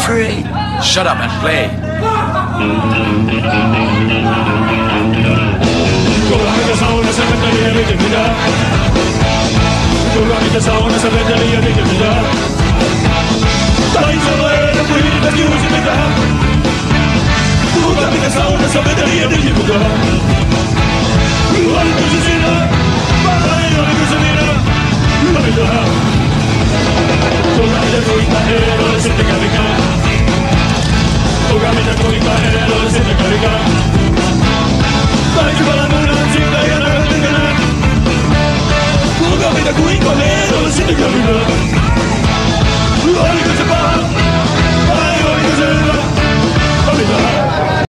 afraid. Shut up and play. Tuolla saunassa veteli ja miten mitä? Tuolla saunassa veteli ja miten mitä? Taisi olla eilen kun hirveät juusi mitä? Tuolla saunassa veteli ja miten mitä?